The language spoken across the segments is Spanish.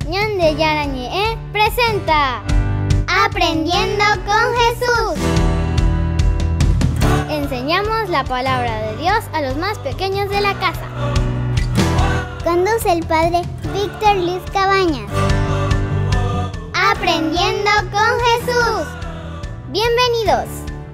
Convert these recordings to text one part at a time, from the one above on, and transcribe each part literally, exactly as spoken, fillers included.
Ñande Yarañe presenta Aprendiendo con Jesús. Enseñamos la palabra de Dios a los más pequeños de la casa. Conduce el padre Víctor Luis Cabañas. Aprendiendo con Jesús. Bienvenidos.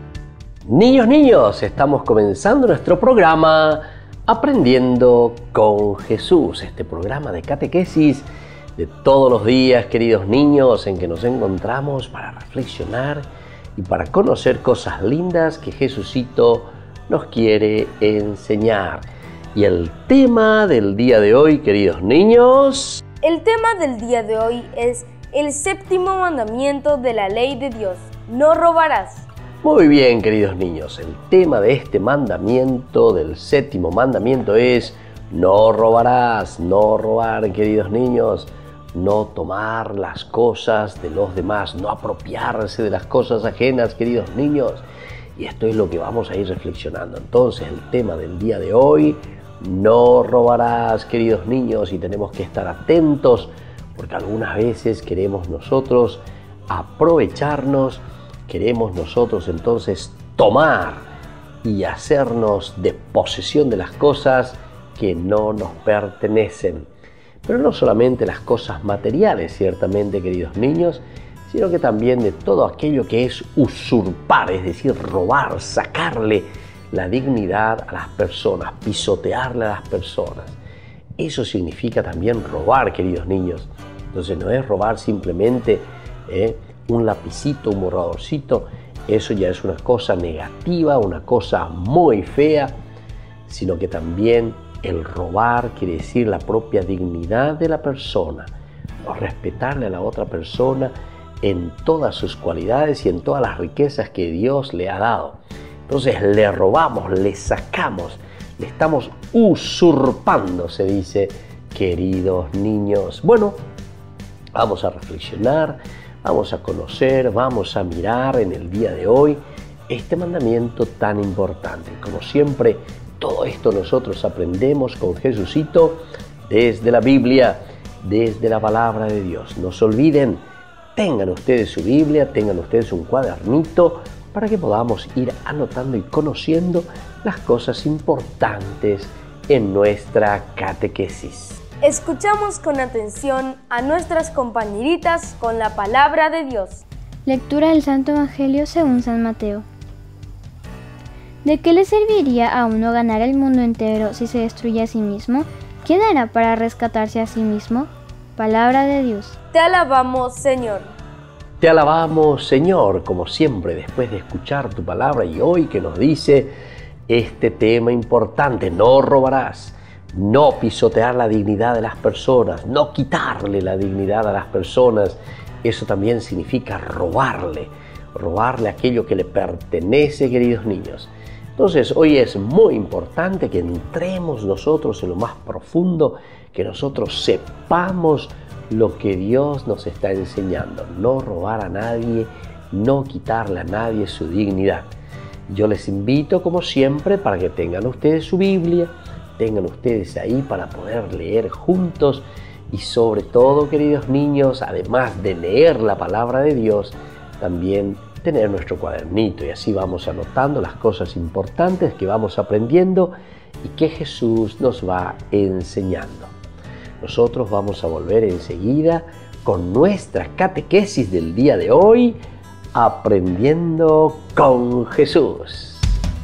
Niños, niños, estamos comenzando nuestro programa Aprendiendo con Jesús, este programa de catequesis de todos los días, queridos niños, en que nos encontramos para reflexionar y para conocer cosas lindas que Jesucito nos quiere enseñar. Y el tema del día de hoy, queridos niños... El tema del día de hoy es el séptimo mandamiento de la ley de Dios: no robarás. Muy bien, queridos niños, el tema de este mandamiento, del séptimo mandamiento, es no robarás, no robar, queridos niños, no tomar las cosas de los demás, no apropiarse de las cosas ajenas, queridos niños. Y esto es lo que vamos a ir reflexionando. Entonces, el tema del día de hoy, no robarás, queridos niños, y tenemos que estar atentos porque algunas veces queremos nosotros aprovecharnos, queremos nosotros entonces tomar y hacernos de posesión de las cosas que no nos pertenecen. Pero no solamente las cosas materiales, ciertamente, queridos niños, sino que también de todo aquello que es usurpar, es decir, robar, sacarle la dignidad a las personas, pisotearle a las personas. Eso significa también robar, queridos niños. Entonces no es robar simplemente eh, un lapicito, un borradorcito. Eso ya es una cosa negativa, una cosa muy fea, sino que también el robar quiere decir la propia dignidad de la persona, no respetarle a la otra persona en todas sus cualidades y en todas las riquezas que Dios le ha dado. Entonces le robamos, le sacamos, le estamos usurpando, se dice, queridos niños. Bueno, vamos a reflexionar, vamos a conocer, vamos a mirar en el día de hoy este mandamiento tan importante. Como siempre, todo esto nosotros aprendemos con Jesucito desde la Biblia, desde la palabra de Dios. No se olviden, tengan ustedes su Biblia, tengan ustedes un cuadernito para que podamos ir anotando y conociendo las cosas importantes en nuestra catequesis. Escuchamos con atención a nuestras compañeritas con la palabra de Dios. Lectura del Santo Evangelio según San Mateo. ¿De qué le serviría a uno ganar el mundo entero si se destruye a sí mismo? ¿Qué dará para rescatarse a sí mismo? Palabra de Dios. Te alabamos, Señor. Te alabamos, Señor, como siempre, después de escuchar tu palabra y hoy que nos dice este tema importante: no robarás, no pisotear la dignidad de las personas, no quitarle la dignidad a las personas. Eso también significa robarle, robarle aquello que le pertenece, queridos niños. Entonces, hoy es muy importante que entremos nosotros en lo más profundo, que nosotros sepamos lo que Dios nos está enseñando. No robar a nadie, no quitarle a nadie su dignidad. Yo les invito, como siempre, para que tengan ustedes su Biblia, tengan ustedes ahí para poder leer juntos y sobre todo, queridos niños, además de leer la palabra de Dios, también tener nuestro cuadernito y así vamos anotando las cosas importantes que vamos aprendiendo y que Jesús nos va enseñando. Nosotros vamos a volver enseguida con nuestra catequesis del día de hoy, Aprendiendo con Jesús.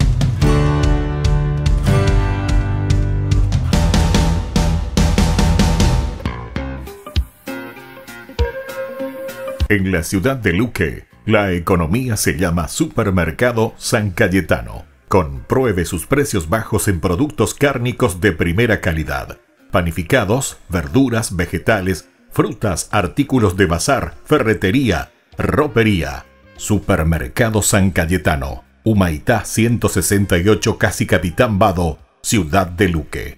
En la ciudad de Luque, la economía se llama Supermercado San Cayetano. Compruebe sus precios bajos en productos cárnicos de primera calidad. Panificados, verduras, vegetales, frutas, artículos de bazar, ferretería, ropería. Supermercado San Cayetano, Humaitá ciento sesenta y ocho, Casi Capitán Vado, Ciudad de Luque.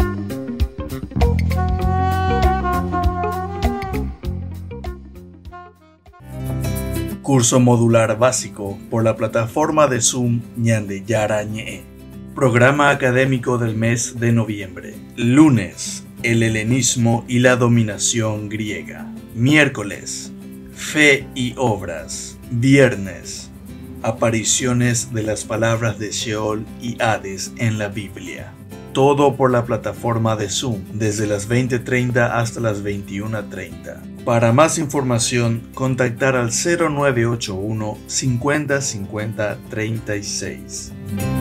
Curso modular básico por la plataforma de Zoom Ñande Yarañe. Programa académico del mes de noviembre. Lunes, el helenismo y la dominación griega. Miércoles, fe y obras. Viernes, apariciones de las palabras de Sheol y Hades en la Biblia. Todo por la plataforma de Zoom, desde las veinte treinta hasta las veintiuna treinta. Para más información, contactar al cero nueve ocho uno, cincuenta, cincuenta, treinta y seis.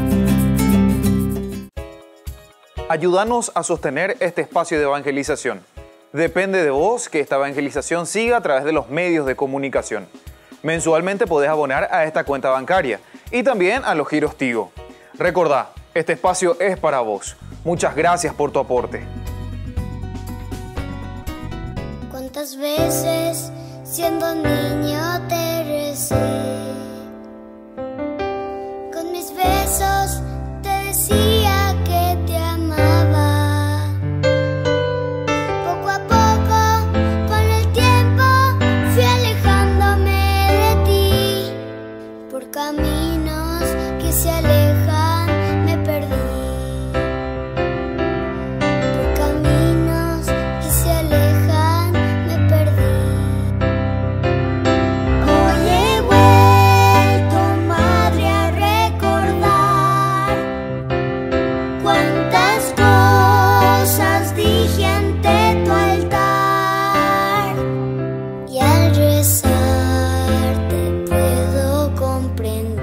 Ayúdanos a sostener este espacio de evangelización. Depende de vos que esta evangelización siga a través de los medios de comunicación. Mensualmente podés abonar a esta cuenta bancaria y también a los giros Tigo. Recordá, este espacio es para vos. Muchas gracias por tu aporte. ¿Cuántas veces siendo niño te recé? Con mis besos te decía que te amaba. Poco a poco, con el tiempo, fui alejándome de ti. Por caminos que se alejan me perdí. Por caminos que se alejan me perdí. Hoy he vuelto, madre, a recordar cuántas cosas dije ante tu altar. Y al rezar te puedo comprender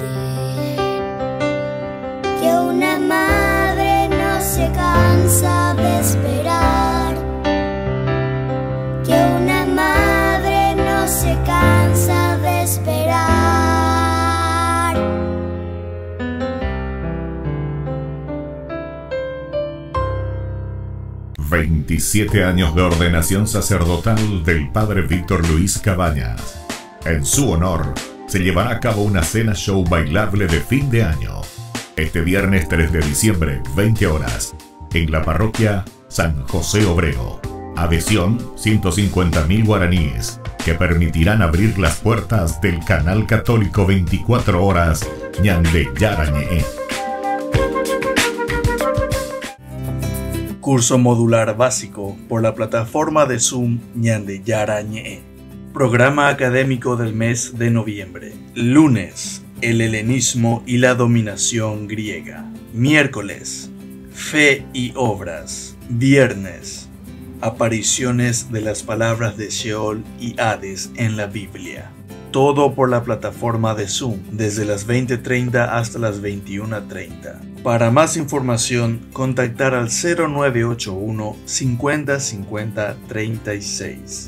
que una madre no se cansa de esperar, que una madre no se cansa de esperar. veintisiete años de ordenación sacerdotal del padre Víctor Luis Cabañas. En su honor, se llevará a cabo una cena show bailable de fin de año. Este viernes tres de diciembre, veinte horas, en la parroquia San José Obrero. Adhesión, ciento cincuenta mil guaraníes, que permitirán abrir las puertas del canal católico veinticuatro horas Ñande Yarañe. Curso modular básico por la plataforma de Zoom Ñande Yarañe. Programa académico del mes de noviembre. Lunes, el helenismo y la dominación griega. Miércoles, fe y obras. Viernes, apariciones de las palabras de Sheol y Hades en la Biblia. Todo por la plataforma de Zoom, desde las veinte treinta hasta las veintiuna treinta. Para más información, contactar al cero nueve ocho uno, cincuenta, cincuenta, treinta y seis.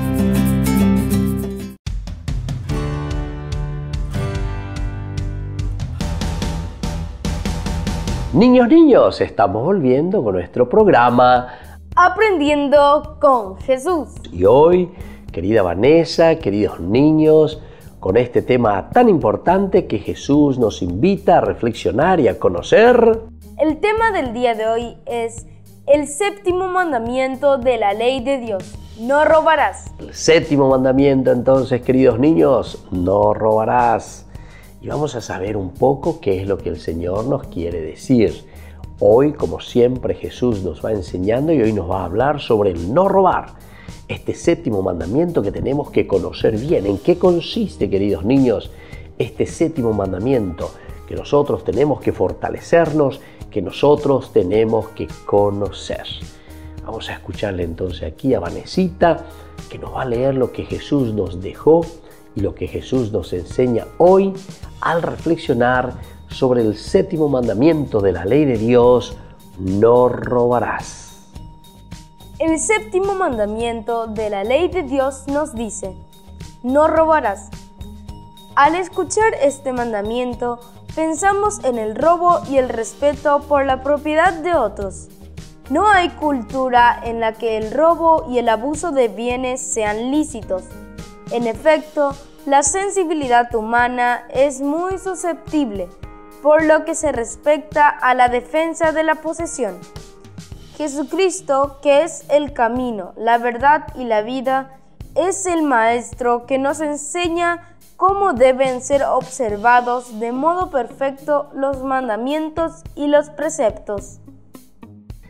Niños, niños, estamos volviendo con nuestro programa Aprendiendo con Jesús. y hoy, querida Vanessa, queridos niños, con este tema tan importante que Jesús nos invita a reflexionar y a conocer. El tema del día de hoy es el séptimo mandamiento de la ley de Dios. No robarás. El séptimo mandamiento, entonces, queridos niños, no robarás. Y vamos a saber un poco qué es lo que el Señor nos quiere decir. Hoy, como siempre, Jesús nos va enseñando y hoy nos va a hablar sobre el no robar. Este séptimo mandamiento que tenemos que conocer bien. ¿En qué consiste, queridos niños, este séptimo mandamiento? Que nosotros tenemos que fortalecernos, que nosotros tenemos que conocer. Vamos a escucharle entonces aquí a Vanesita, que nos va a leer lo que Jesús nos dejó y lo que Jesús nos enseña hoy al reflexionar sobre el séptimo mandamiento de la ley de Dios: no robarás. El séptimo mandamiento de la ley de Dios nos dice: no robarás. Al escuchar este mandamiento, pensamos en el robo y el respeto por la propiedad de otros. No hay cultura en la que el robo y el abuso de bienes sean lícitos. En efecto, la sensibilidad humana es muy susceptible, por lo que se respecta a la defensa de la posesión. Jesucristo, que es el camino, la verdad y la vida, es el Maestro que nos enseña cómo deben ser observados de modo perfecto los mandamientos y los preceptos.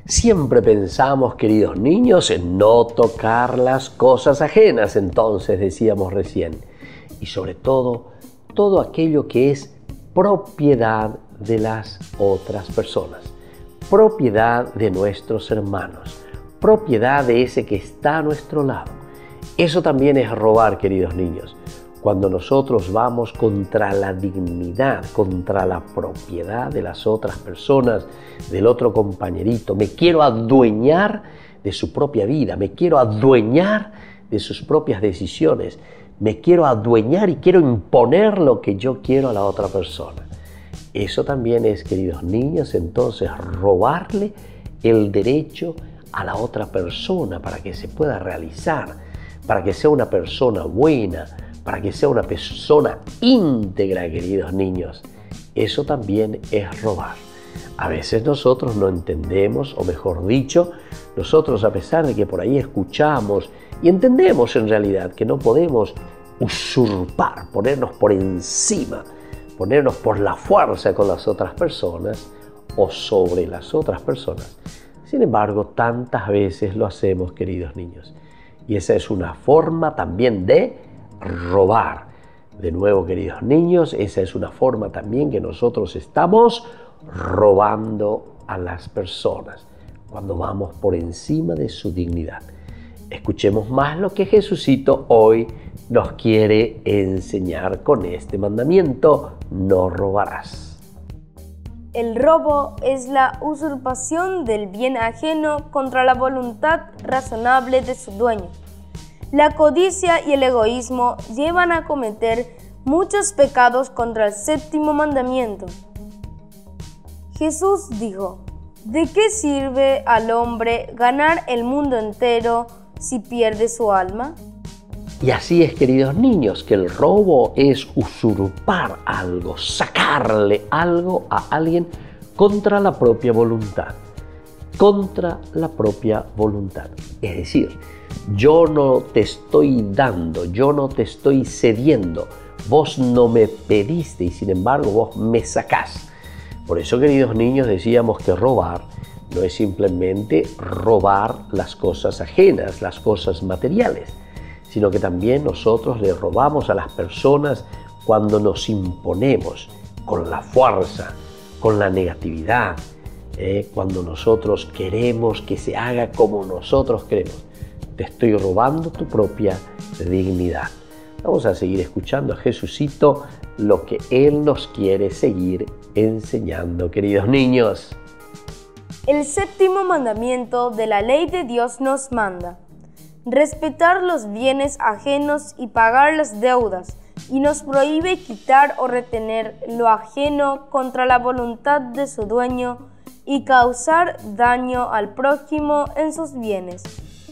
Siempre pensamos, queridos niños, en no tocar las cosas ajenas, entonces decíamos recién, y sobre todo, todo aquello que es propiedad de las otras personas, propiedad de nuestros hermanos, propiedad de ese que está a nuestro lado. Eso también es robar, queridos niños. Cuando nosotros vamos contra la dignidad, contra la propiedad de las otras personas, del otro compañerito, me quiero adueñar de su propia vida, me quiero adueñar de sus propias decisiones, me quiero adueñar y quiero imponer lo que yo quiero a la otra persona. Eso también es, queridos niños, entonces robarle el derecho a la otra persona para que se pueda realizar, para que sea una persona buena, para que sea una persona íntegra, queridos niños. Eso también es robar. A veces nosotros no entendemos, o mejor dicho, nosotros a pesar de que por ahí escuchamos y entendemos en realidad que no podemos usurpar, ponernos por encima, ponernos por la fuerza con las otras personas o sobre las otras personas. Sin embargo, tantas veces lo hacemos, queridos niños. Y esa es una forma también de robar. De nuevo, queridos niños, esa es una forma también que nosotros estamos robando a las personas cuando vamos por encima de su dignidad. Escuchemos más lo que Jesucito hoy nos quiere enseñar con este mandamiento: no robarás. El robo es la usurpación del bien ajeno contra la voluntad razonable de su dueño. La codicia y el egoísmo llevan a cometer muchos pecados contra el séptimo mandamiento. Jesús dijo: ¿de qué sirve al hombre ganar el mundo entero si pierde su alma? Y así es, queridos niños, que el robo es usurpar algo, sacarle algo a alguien contra la propia voluntad. Contra la propia voluntad. Es decir, yo no te estoy dando, yo no te estoy cediendo. Vos no me pediste y sin embargo vos me sacás. Por eso, queridos niños, decíamos que robar no es simplemente robar las cosas ajenas, las cosas materiales, sino que también nosotros le robamos a las personas cuando nos imponemos con la fuerza, con la negatividad, eh, cuando nosotros queremos que se haga como nosotros queremos. Te estoy robando tu propia dignidad. Vamos a seguir escuchando a Jesucito lo que Él nos quiere seguir enseñando, queridos niños. El séptimo mandamiento de la ley de Dios nos manda respetar los bienes ajenos y pagar las deudas, y nos prohíbe quitar o retener lo ajeno contra la voluntad de su dueño y causar daño al prójimo en sus bienes.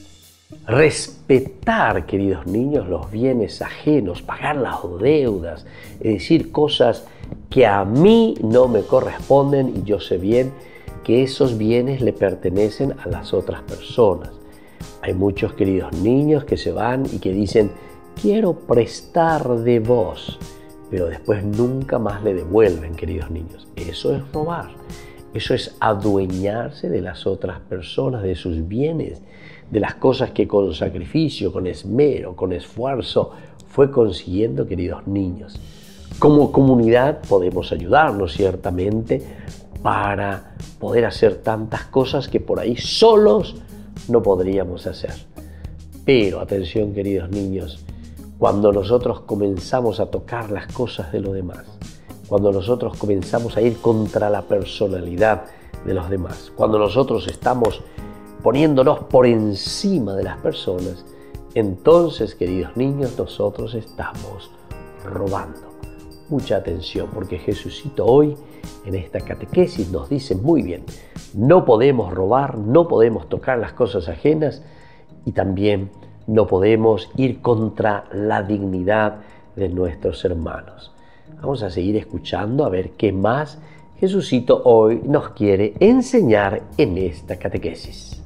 Respetar, queridos niños, los bienes ajenos, pagar las deudas, es decir, cosas que a mí no me corresponden y yo sé bien que esos bienes le pertenecen a las otras personas. Hay muchos, queridos niños, que se van y que dicen: quiero prestar de vos, pero después nunca más le devuelven, queridos niños. Eso es robar. Eso es adueñarse de las otras personas, de sus bienes, de las cosas que con sacrificio, con esmero, con esfuerzo fue consiguiendo, queridos niños. Como comunidad podemos ayudarnos ciertamente para poder hacer tantas cosas que por ahí solos no podríamos hacer. Pero atención, queridos niños, cuando nosotros comenzamos a tocar las cosas de los demás, cuando nosotros comenzamos a ir contra la personalidad de los demás, cuando nosotros estamos poniéndonos por encima de las personas, entonces, queridos niños, nosotros estamos robando. Mucha atención, porque Jesucito hoy en esta catequesis nos dice muy bien: no podemos robar, no podemos tocar las cosas ajenas y también no podemos ir contra la dignidad de nuestros hermanos. Vamos a seguir escuchando a ver qué más Jesucito hoy nos quiere enseñar en esta catequesis.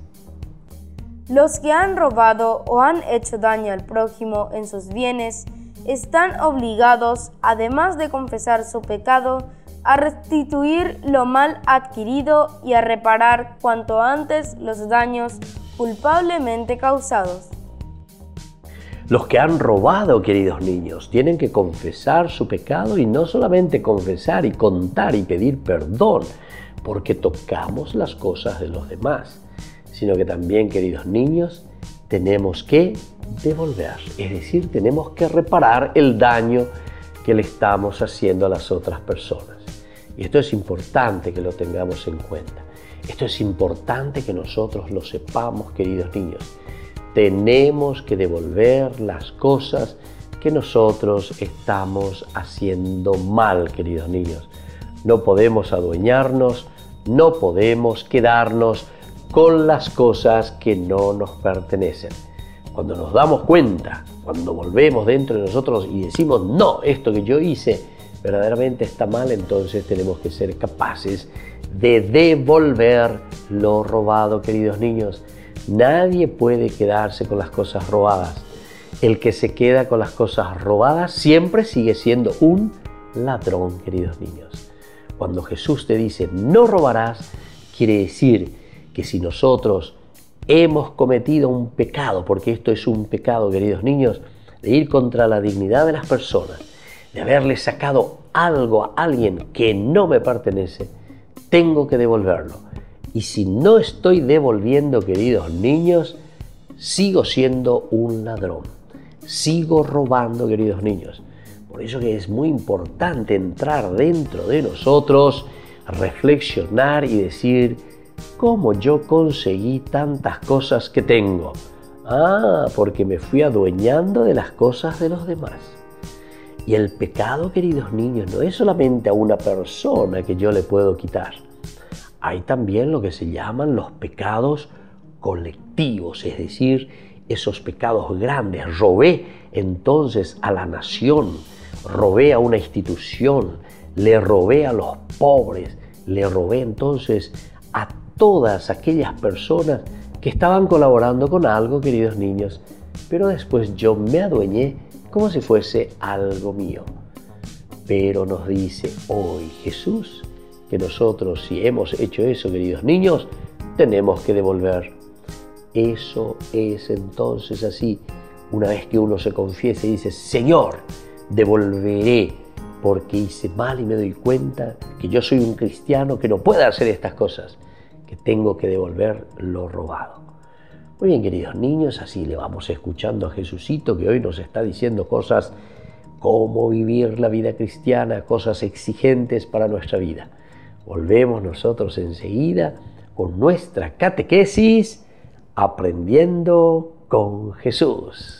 Los que han robado o han hecho daño al prójimo en sus bienes están obligados, además de confesar su pecado, a restituir lo mal adquirido y a reparar cuanto antes los daños culpablemente causados. Los que han robado, queridos niños, tienen que confesar su pecado y no solamente confesar y contar y pedir perdón porque tocamos las cosas de los demás, sino que también, queridos niños, tenemos que devolver, es decir, tenemos que reparar el daño que le estamos haciendo a las otras personas. Y esto es importante que lo tengamos en cuenta. Esto es importante que nosotros lo sepamos, queridos niños. Tenemos que devolver las cosas que nosotros estamos haciendo mal, queridos niños. No podemos adueñarnos, no podemos quedarnos con las cosas que no nos pertenecen. Cuando nos damos cuenta, cuando volvemos dentro de nosotros y decimos, no, esto que yo hice verdaderamente está mal, entonces tenemos que ser capaces de devolver lo robado, queridos niños. Nadie puede quedarse con las cosas robadas. El que se queda con las cosas robadas siempre sigue siendo un ladrón, queridos niños. Cuando Jesús te dice, no robarás, quiere decir que si nosotros hemos cometido un pecado, porque esto es un pecado, queridos niños, de ir contra la dignidad de las personas, de haberle sacado algo a alguien que no me pertenece, tengo que devolverlo. Y si no estoy devolviendo, queridos niños, sigo siendo un ladrón. Sigo robando, queridos niños. Por eso que es muy importante entrar dentro de nosotros, reflexionar y decir, ¿cómo yo conseguí tantas cosas que tengo? Ah, porque me fui adueñando de las cosas de los demás. Y el pecado, queridos niños, no es solamente a una persona que yo le puedo quitar. Hay también lo que se llaman los pecados colectivos, es decir, esos pecados grandes. Robé entonces a la nación, robé a una institución, le robé a los pobres, le robé entonces a todas aquellas personas que estaban colaborando con algo, queridos niños, pero después yo me adueñé como si fuese algo mío. Pero nos dice hoy Jesús que nosotros, si hemos hecho eso, queridos niños, tenemos que devolver. Eso es entonces así. Una vez que uno se confiesa y dice, Señor, devolveré porque hice mal y me doy cuenta que yo soy un cristiano que no puede hacer estas cosas, que tengo que devolver lo robado. Muy bien, queridos niños, así le vamos escuchando a Jesucito, que hoy nos está diciendo cosas cómo vivir la vida cristiana, cosas exigentes para nuestra vida. Volvemos nosotros enseguida con nuestra catequesis Aprendiendo con Jesús.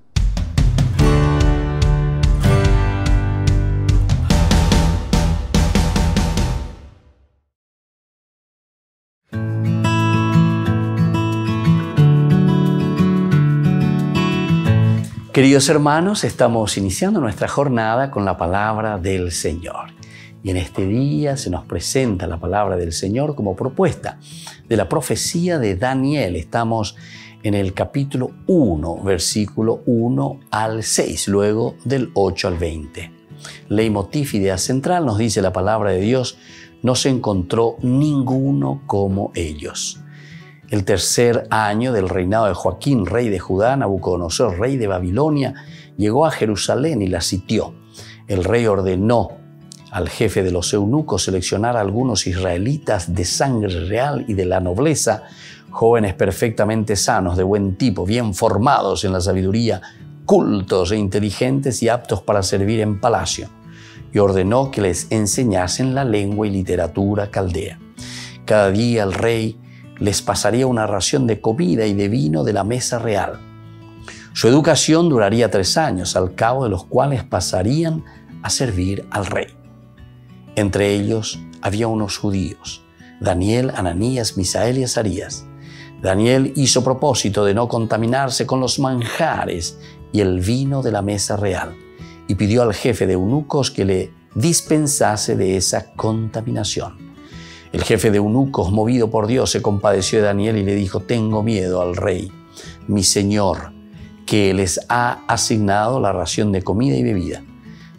Queridos hermanos, estamos iniciando nuestra jornada con la palabra del Señor. Y en este día se nos presenta la palabra del Señor como propuesta de la profecía de Daniel. Estamos en el capítulo uno, versículo uno al seis, luego del ocho al veinte. Leitmotiv, idea central, nos dice la palabra de Dios, no se encontró ninguno como ellos. El tercer año del reinado de Joaquín, rey de Judá, Nabucodonosor, rey de Babilonia, llegó a Jerusalén y la sitió. El rey ordenó al jefe de los eunucos seleccionar a algunos israelitas de sangre real y de la nobleza, jóvenes perfectamente sanos, de buen tipo, bien formados en la sabiduría, cultos e inteligentes y aptos para servir en palacio. Y ordenó que les enseñasen la lengua y literatura caldea. Cada día el rey les pasaría una ración de comida y de vino de la mesa real. Su educación duraría tres años, al cabo de los cuales pasarían a servir al rey. Entre ellos había unos judíos, Daniel, Ananías, Misael y Azarías. Daniel hizo propósito de no contaminarse con los manjares y el vino de la mesa real y pidió al jefe de eunucos que le dispensase de esa contaminación. El jefe de eunucos, movido por Dios, se compadeció de Daniel y le dijo, tengo miedo al rey, mi señor, que les ha asignado la ración de comida y bebida.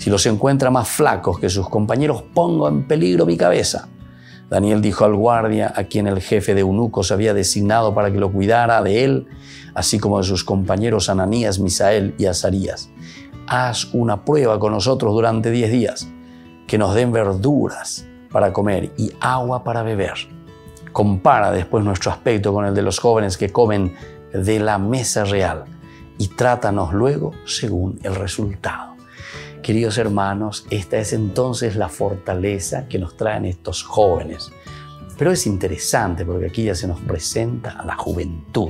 Si los encuentra más flacos que sus compañeros, pongo en peligro mi cabeza. Daniel dijo al guardia, a quien el jefe de eunucos había designado para que lo cuidara de él, así como de sus compañeros Ananías, Misael y Azarías: haz una prueba con nosotros durante diez días, que nos den verduras para comer y agua para beber. Compara después nuestro aspecto con el de los jóvenes que comen de la mesa real y trátanos luego según el resultado. Queridos hermanos, esta es entonces la fortaleza que nos traen estos jóvenes. Pero es interesante porque aquí ya se nos presenta a la juventud.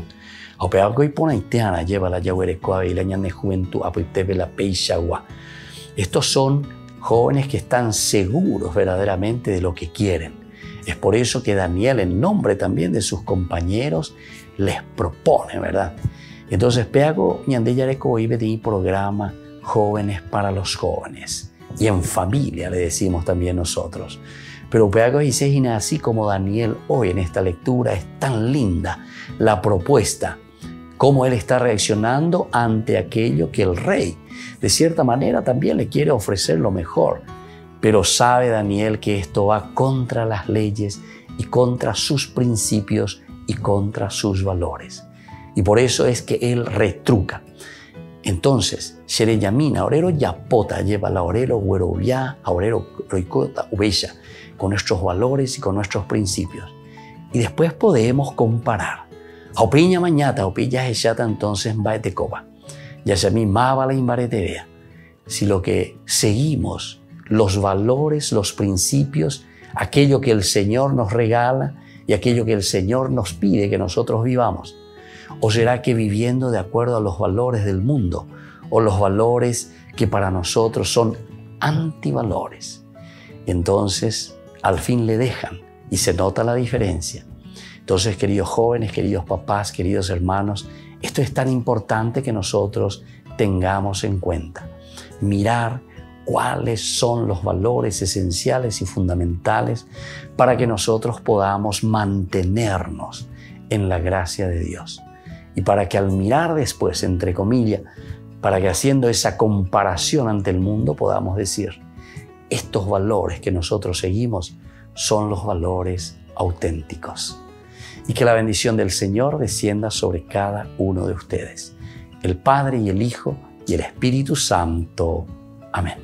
Lleva la y la juventud, la peixagua. Estos son jóvenes que están seguros verdaderamente de lo que quieren. Es por eso que Daniel, en nombre también de sus compañeros, les propone, ¿verdad? Entonces, Peago Ñandeyareco ibe de programa Jóvenes para los Jóvenes. Y en familia le decimos también nosotros. Pero Peago dice, así como Daniel hoy en esta lectura, es tan linda la propuesta, cómo él está reaccionando ante aquello que el rey, de cierta manera, también le quiere ofrecer lo mejor. Pero sabe Daniel que esto va contra las leyes y contra sus principios y contra sus valores. Y por eso es que él retruca. Entonces, Xereyamina, orero yapota, lleva la orero huerovia, orero roicota, ubella, con nuestros valores y con nuestros principios. Y después podemos comparar. Aupiña mañata, aupilla echata, entonces va de coba. Ya se mi maba la imbareterea. Si lo que seguimos, los valores, los principios, aquello que el Señor nos regala y aquello que el Señor nos pide que nosotros vivamos. ¿O será que viviendo de acuerdo a los valores del mundo o los valores que para nosotros son antivalores? Entonces, al fin le dejan y se nota la diferencia. Entonces, queridos jóvenes, queridos papás, queridos hermanos, esto es tan importante que nosotros tengamos en cuenta. Mirar cuáles son los valores esenciales y fundamentales para que nosotros podamos mantenernos en la gracia de Dios. Y para que al mirar después, entre comillas, para que haciendo esa comparación ante el mundo podamos decir, estos valores que nosotros seguimos son los valores auténticos. Y que la bendición del Señor descienda sobre cada uno de ustedes, el Padre y el Hijo y el Espíritu Santo. Amén.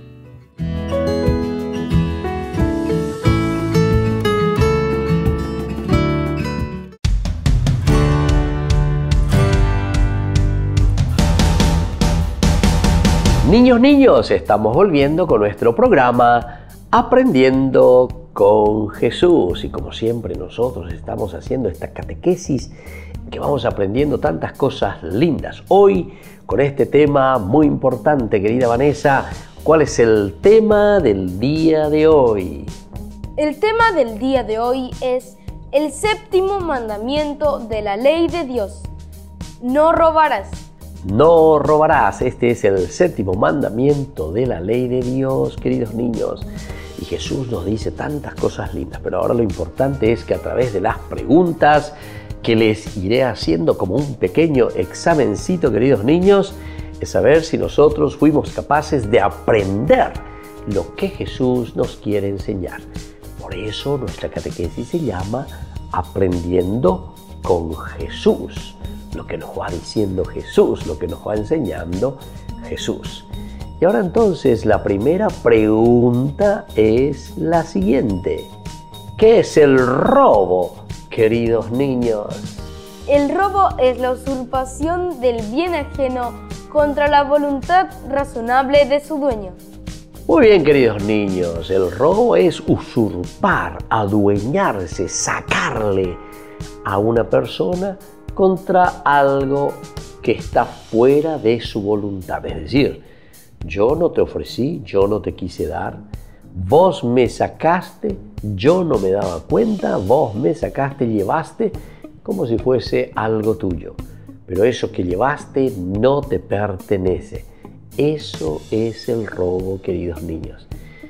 Niños, niños, estamos volviendo con nuestro programa Aprendiendo con Jesús. Y como siempre nosotros estamos haciendo esta catequesis que vamos aprendiendo tantas cosas lindas. Hoy con este tema muy importante, querida Vanessa, ¿cuál es el tema del día de hoy? El tema del día de hoy es el séptimo mandamiento de la ley de Dios. No robarás. No robarás. Este es el séptimo mandamiento de la ley de Dios, queridos niños. Y Jesús nos dice tantas cosas lindas, pero ahora lo importante es que a través de las preguntas que les iré haciendo como un pequeño examencito, queridos niños, es saber si nosotros fuimos capaces de aprender lo que Jesús nos quiere enseñar. Por eso nuestra catequesis se llama Aprendiendo con Jesús. Lo que nos va diciendo Jesús, lo que nos va enseñando Jesús. Y ahora entonces la primera pregunta es la siguiente. ¿Qué es el robo, queridos niños? El robo es la usurpación del bien ajeno contra la voluntad razonable de su dueño. Muy bien, queridos niños, el robo es usurpar, adueñarse, sacarle a una persona contra algo que está fuera de su voluntad. Es decir, yo no te ofrecí, yo no te quise dar, vos me sacaste, yo no me daba cuenta, vos me sacaste, llevaste, como si fuese algo tuyo. Pero eso que llevaste no te pertenece. Eso es el robo, queridos niños.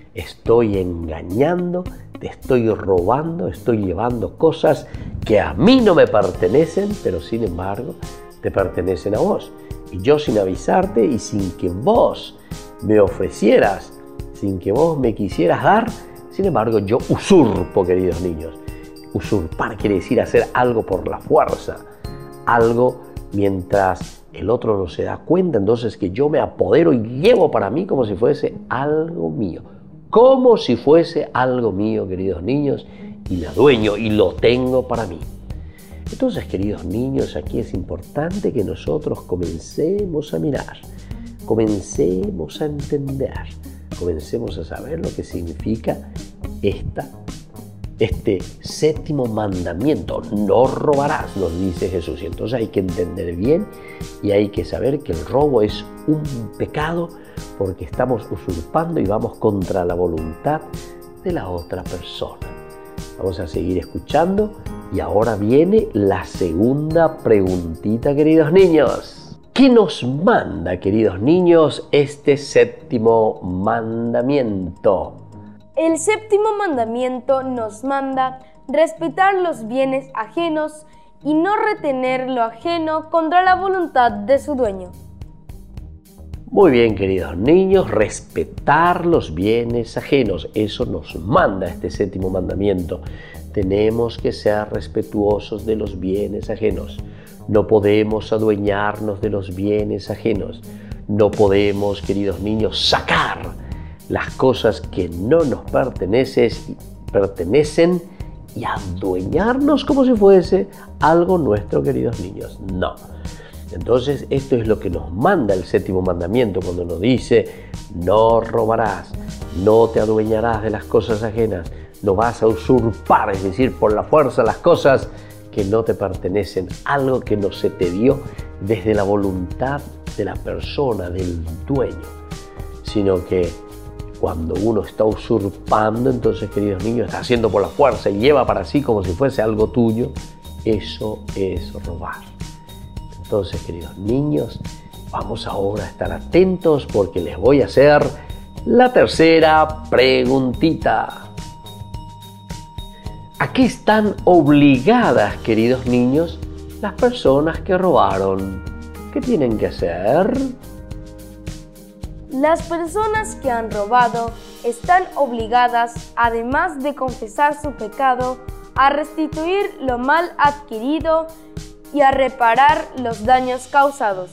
Estoy engañando, te estoy robando, estoy llevando cosas que a mí no me pertenecen, pero sin embargo te pertenecen a vos. Y yo sin avisarte y sin que vos me ofrecieras sin que vos me quisieras dar. Sin embargo, yo usurpo, queridos niños. Usurpar quiere decir hacer algo por la fuerza, algo mientras el otro no se da cuenta, entonces que yo me apodero y llevo para mí como si fuese algo mío. Como si fuese algo mío, queridos niños, y me adueño y lo tengo para mí. Entonces, queridos niños, aquí es importante que nosotros comencemos a mirar, comencemos a entender, comencemos a saber lo que significa esta, este séptimo mandamiento. No robarás, nos dice Jesús. Y entonces hay que entender bien y hay que saber que el robo es un pecado porque estamos usurpando y vamos contra la voluntad de la otra persona. Vamos a seguir escuchando y ahora viene la segunda preguntita, queridos niños. ¿Qué nos manda, queridos niños, este séptimo mandamiento? El séptimo mandamiento nos manda respetar los bienes ajenos y no retener lo ajeno contra la voluntad de su dueño. Muy bien, queridos niños, respetar los bienes ajenos, eso nos manda este séptimo mandamiento. Tenemos que ser respetuosos de los bienes ajenos. No podemos adueñarnos de los bienes ajenos. No podemos, queridos niños, sacar las cosas que no nos pertenecen, pertenecen y adueñarnos como si fuese algo nuestro, queridos niños. No. Entonces, esto es lo que nos manda el séptimo mandamiento cuando nos dice: no robarás, no te adueñarás de las cosas ajenas, no vas a usurpar, es decir, por la fuerza las cosas que no te pertenecen, algo que no se te dio desde la voluntad de la persona, del dueño, sino que cuando uno está usurpando, entonces, queridos niños, está haciendo por la fuerza y lleva para sí como si fuese algo tuyo, eso es robar. Entonces, queridos niños, vamos ahora a estar atentos porque les voy a hacer la tercera preguntita. ¿A qué están obligadas, queridos niños, las personas que robaron? ¿Qué tienen que hacer? Las personas que han robado están obligadas, además de confesar su pecado, a restituir lo mal adquirido y a reparar los daños causados.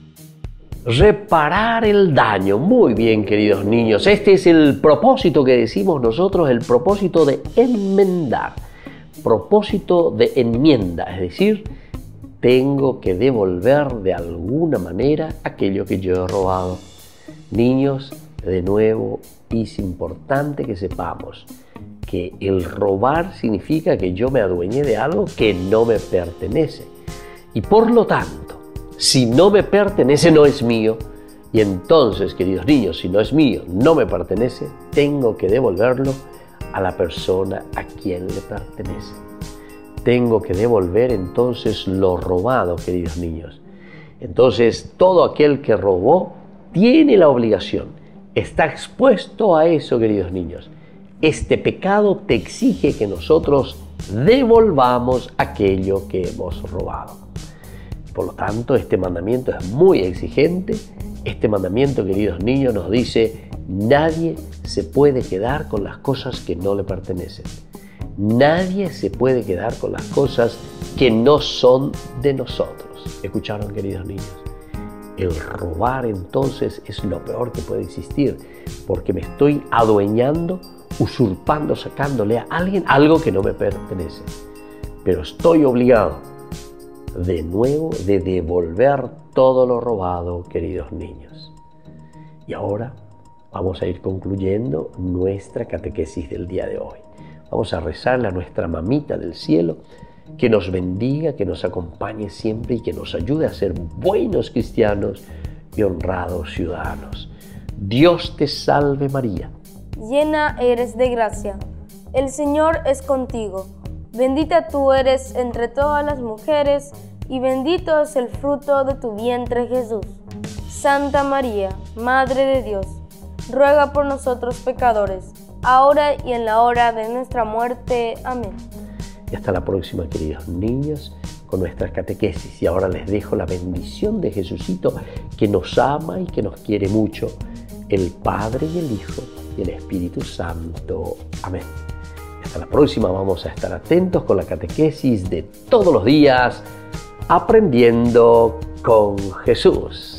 Reparar el daño. Muy bien, queridos niños. Este es el propósito que decimos nosotros, el propósito de enmendar. Propósito de enmienda, es decir, tengo que devolver de alguna manera aquello que yo he robado. Niños, de nuevo, es importante que sepamos que el robar significa que yo me adueñé de algo que no me pertenece. Y por lo tanto, si no me pertenece, no es mío. Y entonces, queridos niños, si no es mío, no me pertenece, tengo que devolverlo a la persona a quien le pertenece. Tengo que devolver entonces lo robado, queridos niños. Entonces, todo aquel que robó tiene la obligación, está expuesto a eso, queridos niños. Este pecado te exige que nosotros devolvamos aquello que hemos robado. Por lo tanto, este mandamiento es muy exigente. Este mandamiento, queridos niños, nos dice: nadie se puede quedar con las cosas que no le pertenecen. Nadie se puede quedar con las cosas que no son de nosotros. ¿Escucharon, queridos niños? El robar entonces es lo peor que puede existir, porque me estoy adueñando, usurpando, sacándole a alguien algo que no me pertenece. Pero estoy obligado de nuevo de devolver todo lo robado, queridos niños. Y ahora vamos a ir concluyendo nuestra catequesis del día de hoy. Vamos a rezarle a nuestra mamita del cielo que nos bendiga, que nos acompañe siempre y que nos ayude a ser buenos cristianos y honrados ciudadanos. Dios te salve María. Llena eres de gracia, el Señor es contigo. Bendita tú eres entre todas las mujeres y bendito es el fruto de tu vientre Jesús. Santa María, Madre de Dios, ruega por nosotros pecadores, ahora y en la hora de nuestra muerte. Amén. Y hasta la próxima, queridos niños, con nuestras catequesis. Y ahora les dejo la bendición de Jesucito, que nos ama y que nos quiere mucho, el Padre y el Hijo y en Espíritu Santo. Amén. Hasta la próxima, vamos a estar atentos con la catequesis de todos los días, aprendiendo con Jesús.